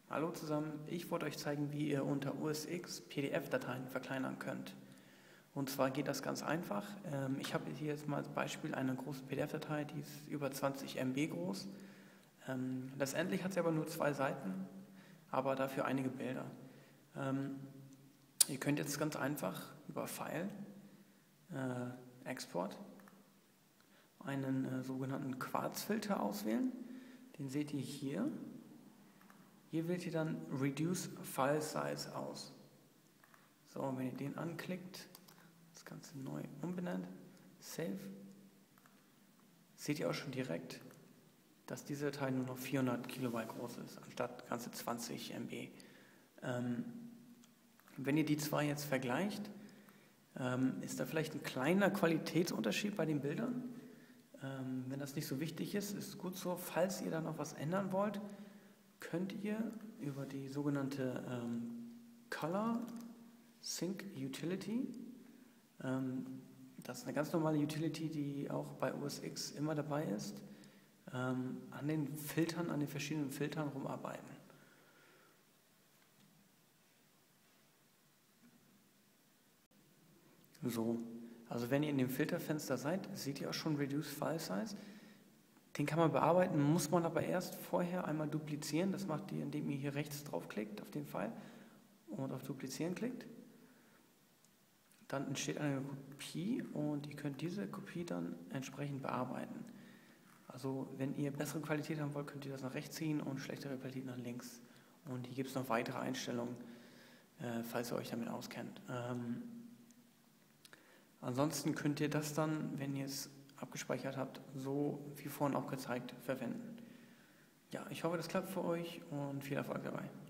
Hallo zusammen, ich wollte euch zeigen, wie ihr unter OS X PDF-Dateien verkleinern könnt. Und zwar geht das ganz einfach. Ich habe hier jetzt mal als Beispiel eine große PDF-Datei, die ist über 20 MB groß. Letztendlich hat sie aber nur 2 Seiten, aber dafür einige Bilder. Ihr könnt jetzt ganz einfach über File, Export, einen sogenannten Quarzfilter auswählen. Den seht ihr hier. Hier wählt ihr dann Reduce File Size aus. So, und wenn ihr den anklickt, das Ganze neu umbenennt, Save, seht ihr auch schon direkt, dass diese Datei nur noch 400 Kilobyte groß ist, anstatt ganze 20 MB. Wenn ihr die zwei jetzt vergleicht, ist da vielleicht ein kleiner Qualitätsunterschied bei den Bildern. Wenn das nicht so wichtig ist, ist es gut so. Falls ihr da noch was ändern wollt, könnt ihr über die sogenannte Color Sync Utility, das ist eine ganz normale Utility, die auch bei OS X immer dabei ist, an den Filtern, an den verschiedenen Filtern rumarbeiten. So, also wenn ihr in dem Filterfenster seid, seht ihr auch schon Reduce File Size. Den kann man bearbeiten, muss man aber erst vorher einmal duplizieren. Das macht ihr, indem ihr hier rechts draufklickt auf den Pfeil und auf Duplizieren klickt. Dann entsteht eine Kopie und ihr könnt diese Kopie dann entsprechend bearbeiten. Also wenn ihr bessere Qualität haben wollt, könnt ihr das nach rechts ziehen und schlechtere Qualität nach links. Und hier gibt es noch weitere Einstellungen, falls ihr euch damit auskennt. Ansonsten könnt ihr das dann, wenn ihr es abgespeichert habt, so wie vorhin auch gezeigt, verwenden. Ja, ich hoffe, das klappt für euch und viel Erfolg dabei.